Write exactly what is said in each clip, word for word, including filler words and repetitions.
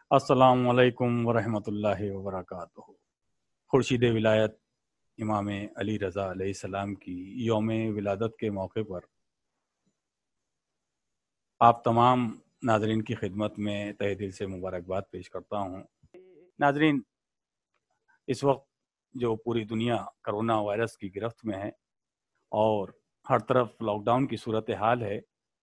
السلام علیکم ورحمۃ اللہ وبرکاتہ۔ خورشید ولایت امام علی رضا علیہ السلام کی یوم ولادت کے موقع پر آپ تمام ناظرین کی خدمت میں تہہ دل سے مبارکباد پیش کرتا ہوں۔ ناظرین، اس وقت جو پوری دنیا کرونا وائرس کی گرفت میں ہے اور ہر طرف لاک ڈاؤن کی صورتحال ہے،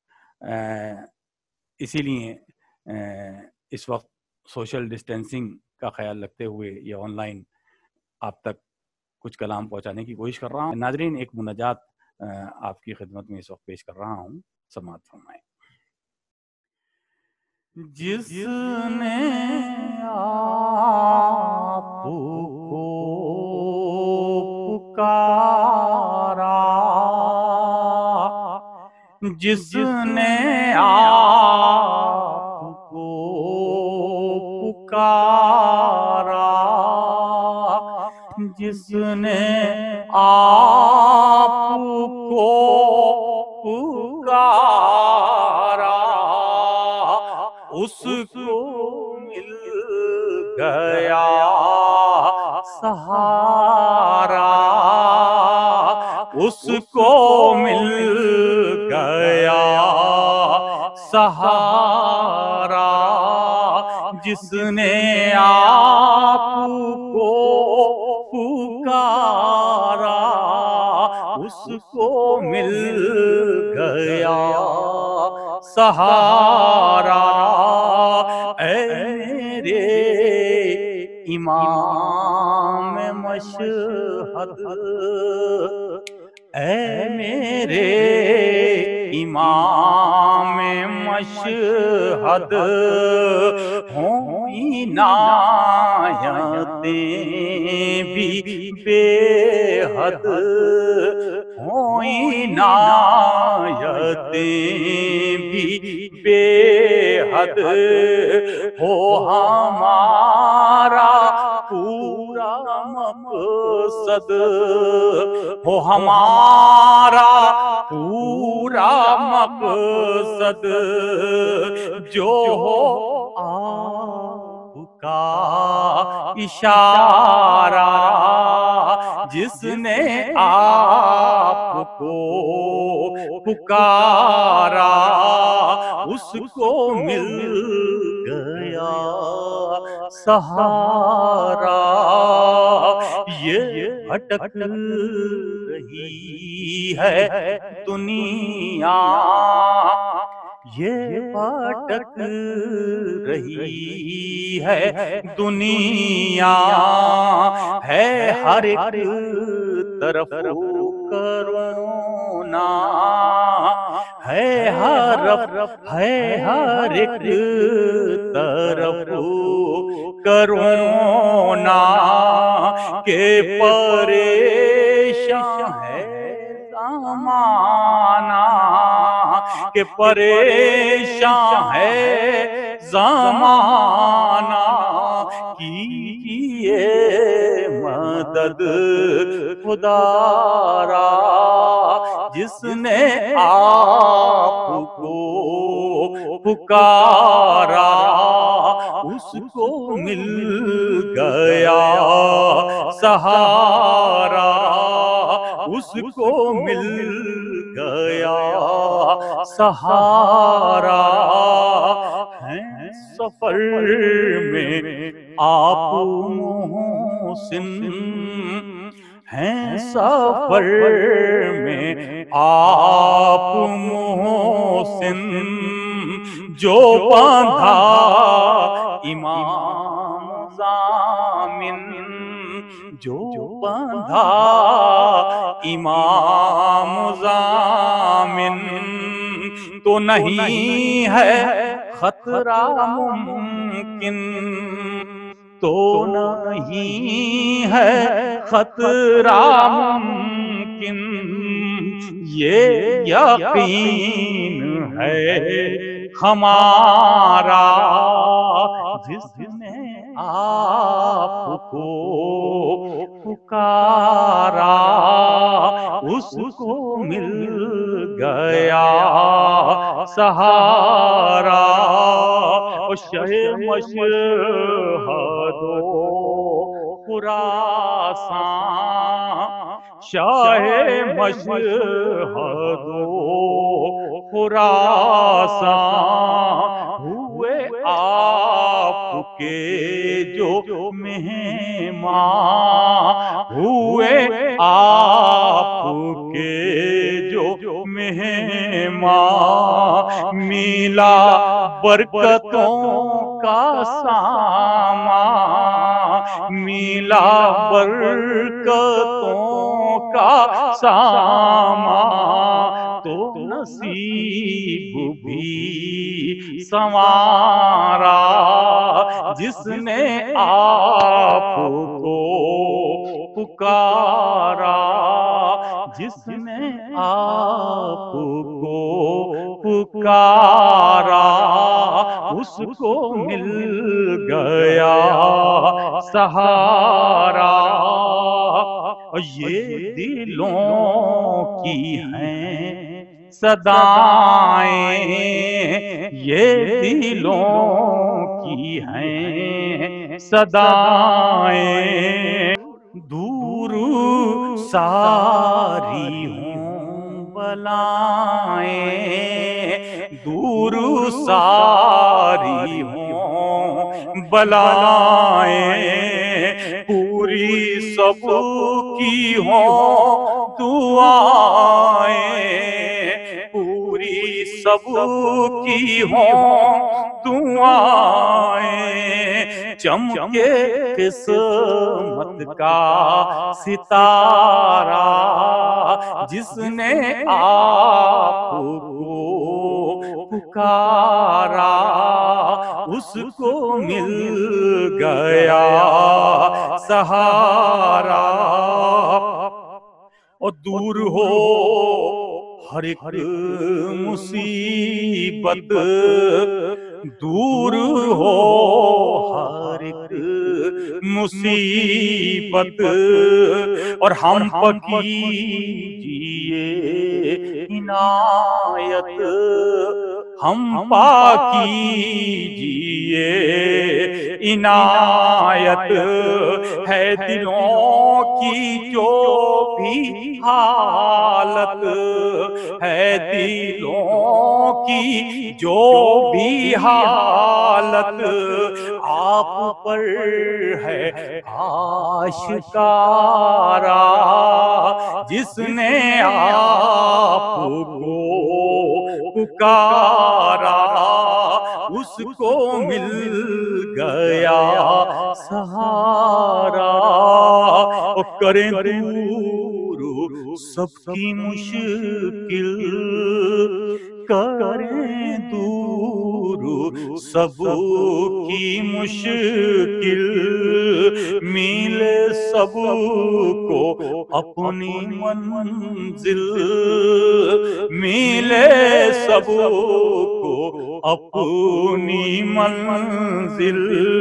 اسی لیے اس وقت سوشل ڈسٹینسنگ کا خیال رکھتے ہوئے یہ آن لائن آپ تک کچھ کلام پہنچانے کی کوشش کر رہا ہوں۔ ناظرین، ایک مناجات آپ کی خدمت میں اس وقت پیش کر رہا ہوں، سماعت فرمائیں۔ جس نے آپ کو پکارا، جس نے آپ کو پکارا، جس نے آپ کو پکارا، اس کو مل گیا سہارا، اس کو مل گیا سہارا، جس نے آپ کو پکارا، اس کو مل گیا سہارا۔ اے میرے امام مشہد، اے میرے امام مشہد، ہوں عنایتیں بھی بے حد، ہوں عنایتیں بھی بے حد، ہو ہمارا پورا مقصد، ہو ہمارا پورا مقصد، جو ہو آپ کا اشارہ، جس نے آپ کو پکارا، اس کو مل گیا سہارا۔ یہ بھٹک رہی ہے دنیا، یہ بھٹک رہی ہے دنیا، ہے ہر ایک طرف کرونا، ہے ہر ہے ہر ایک طرف کرونا، کہ پریشان ہے زمانہ، کہ پریشان ہے زمانہ، کیجئے مدد خدا را، جس نے آپ کو پکارا، اس کو مل گیا سہارا، اس کو مل گیا سہارا۔ ہیں سفر میں آپ محسن، ہیں سفر میں آپ محسن، جو باندھا امام ضامن، جو باندھا امام ضامن، تو نہیں ہے خطرہ ممکن، تو نہیں ہے خطرہ ممکن، یہ یقین ہے ہمارا، جس نے آپ کو پکارا، اس کو مل گیا سہارا۔ اور شہ مشہد و خراسان، شاہ مشہد و خراسان ہوئے آپ کے جو مہمان، ہوئے آپ کے جو مہمان، میلا برکتوں کا سامان، میلا برکتوں کا سامان، تو نصیب بھی سنوارا جس نے آپ کو پکارا، جس نے آپ کو پکارا، اس کو مل گیا سہارا۔ اور یہ دلوں کی ہیں صدائیں، یہ دلوں کی ہیں صدائیں، دور ساری ہوں بلائیں، دور ساری ہوں بلائیں، پوری سب کی ہوں دعائیں، پوری سب کی ہوں دعائیں، چمکے قسمت کا ستارہ جس نے آپ کو پکارا، اس کو مل گیا سہارا۔ اور دور ہو ہر ایک مصیبت، دور ہو ہر ایک مصیبت، اور ہم پر کیجئے عنایت، ہم پا کیجئے عنایت، ہے دلوں کی جو بھی حالت، ہے دلوں کی جو بھی حالت، آپ پر ہے آشکارا، جس نے آپ کو پکارا، اس کو مل گیا سہارا۔ اور کریں دور سب کی مشکل، کریں دور سب کی مشکل، ملے سب کو اپنی منزل، ملے سب کو اپنی منزل،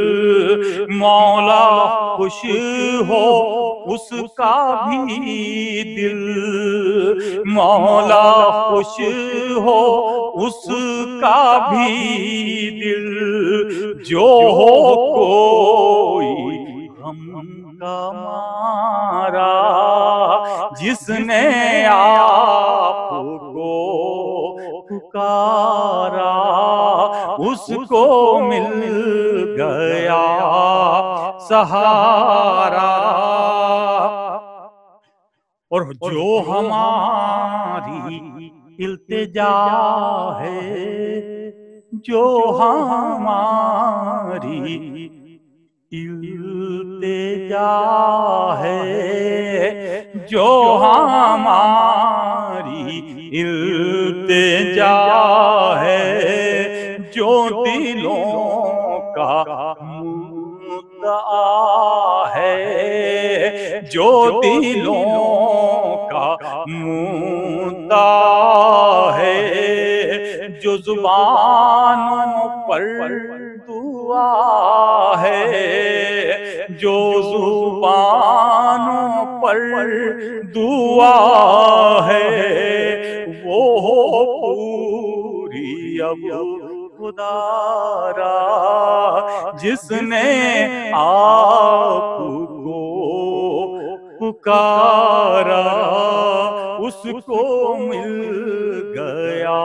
مولا خوش ہو اس کا بھی دل، مولا خوش ہو اس کا بھی دل، جو ہو کوئی غم کا مارا، جس نے آپ کو پکارا، اس کو مل گیا سہارا۔ اور جو ہماری التجا ہے، جو ہماری التجا ہے، جو ہماری التجا ہے، جو دلوں کا مدعا ہے، جو دلوں کا مدعا ہے، جو زبانوں پر دعا ہے، جو زبانوں پر دعا ہے، وہ پوری اب خدا را جس نے آپ کو پکارا اس کو مل گیا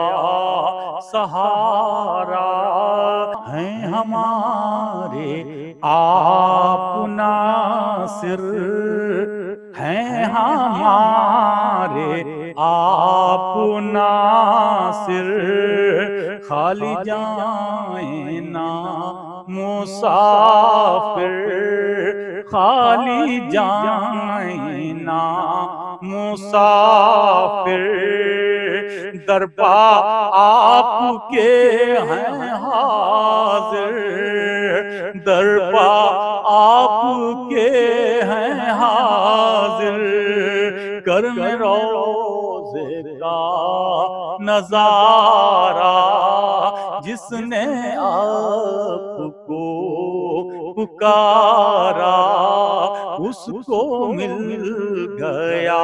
سہارا ہیں ہمارے آپ ناصر ہیں ہمارے آپ ناصر خالی جائیں نا مسافر خالی جائیں نا مسافر دربار آپ کے ہیں حاضر دربار آپ کے ہیں حاضر کرم روضے کا نظارہ جس نے آپ کو پکارا اس کو مل گیا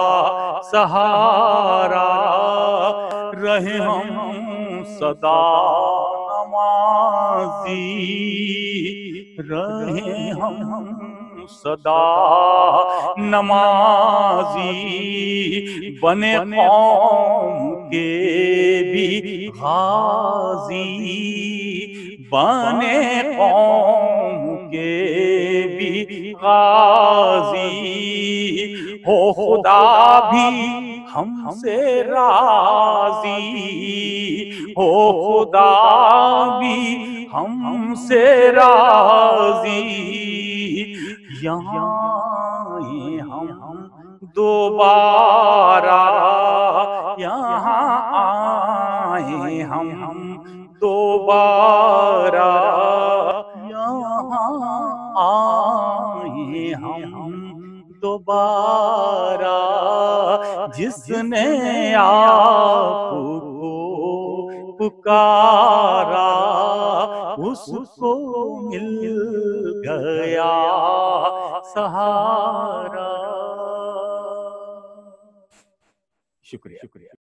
سہارا رہے ہم صدا نمازی رہے ہم صدا نمازی بنے قوم کے بھی غازی بنے قوم کے بھی غازی ہو خدا بھی ہم سے راضی ہو خدا بھی ہم سے راضی یہاں آئیں ہم دوبارہ یہاں آئیں ہم دوبارہ یہاں آئیں ہم دوبارہ جس نے آپ کو پکارا اس کو مل گیا سہارا. شکریہ.